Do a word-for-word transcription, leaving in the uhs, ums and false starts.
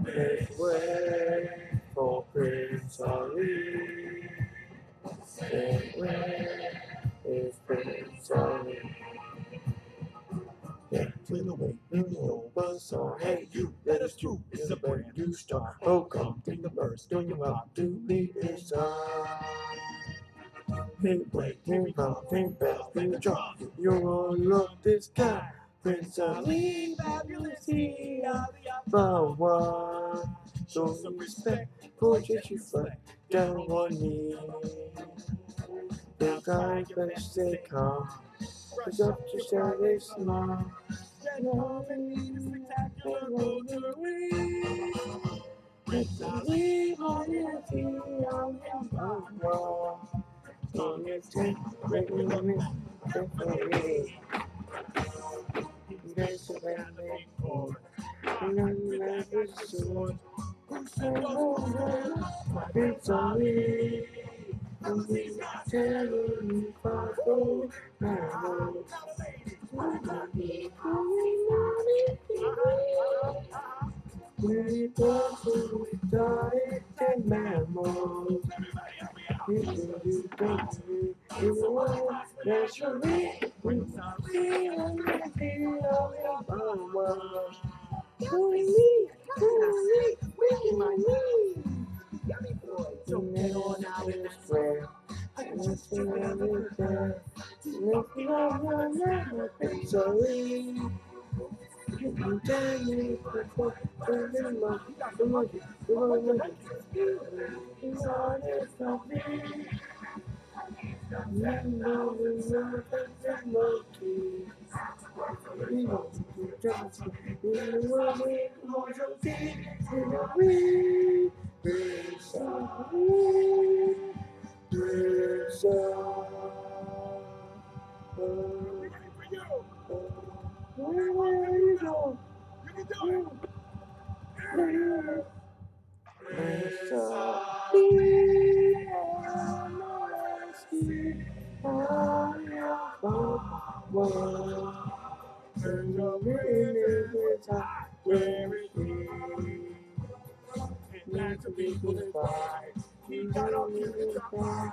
Make way for Prince Ali. Make way is Prince Ali. Yeah, to the way, you know, buzzsaw. Hey, you, let us through. It's a brand new start. Oh, come, think the birds, doing your part to be inside. Hey, wait, think about, think back, think drop. You're all up this guy. Prince Ali, fabulous, he, but what? Show some respect, portrait you flat, down one knee. The guy better stay calm, cause up to start a smile. Spectacular rotary. Prince Ali, royalty on the wall. On your tank, regularly, definitely. There's a landing for another sword. Prince Ali, and we telling you follow now. We go to die and mammals. We do you don't you you want naturally. We feel and feel your power. Doing me, doing me, making my knee. Don't get on out in the square. Nothing ever there. Nothing ever never been sorry. You tell me before, turning my, the monkey, the monkey. It's honest of me. You know it's not the monkey. We want to dance in the world we want to be. We be sorry. Be sorry. Where you go? You can do it. It's a be honesty on your world. And the wind is high where it is. Not to be goodbye. You don't need to cry.